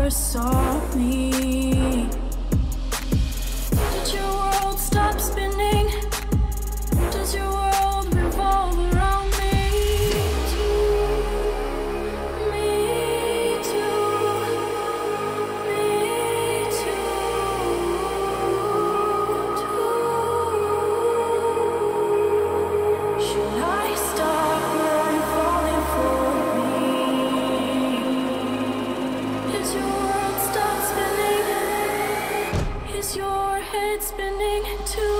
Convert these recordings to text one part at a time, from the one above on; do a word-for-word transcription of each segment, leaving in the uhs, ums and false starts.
first saw me? Did your world stop spinning? Does your world revolve around me? Me too, me too, too. Should I stop where I'm falling for me? Is your world stop spinning? Is your head spinning too?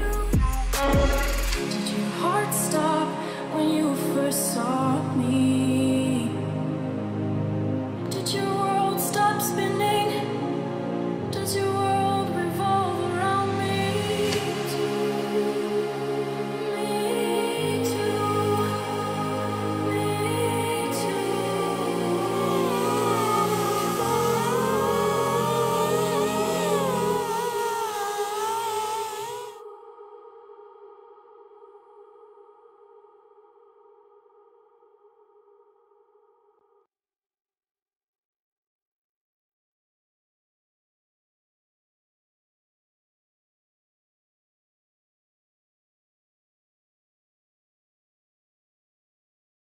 Did your heart stop when you first saw me?